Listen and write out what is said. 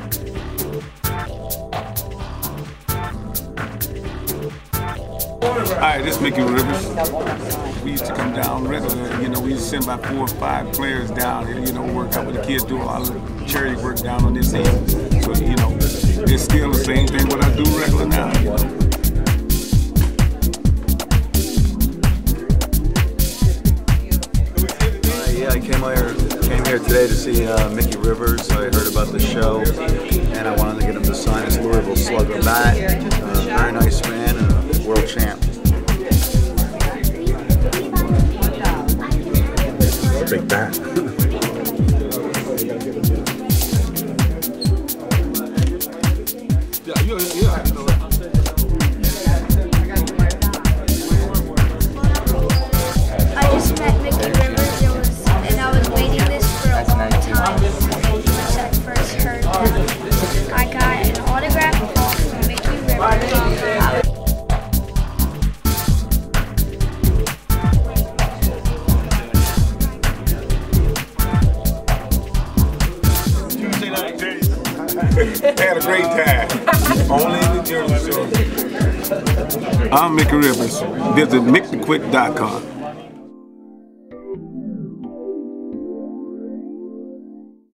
Hi, this is Mickey Rivers. We used to come down regularly. You know, we used to send about 4 or 5 players down here, you know, work out with the kids, do a lot of charity work down on this end. So, you know, it's still the same thing what I do regular now, you know. Yeah, I came here today to see Mickey Rivers. I heard about the show, and I wanted to get him to sign his Louisville Slugger bat. Very nice man and a world champ. Big bat. I just met Mickey Rivers, and I was waiting this for a long time. Once I first heard that I got an autograph call from Mickey Rivers. I had a great time. Only in the Jersey Shore. I'm Mickey Rivers. Visit MickTheQuick.com.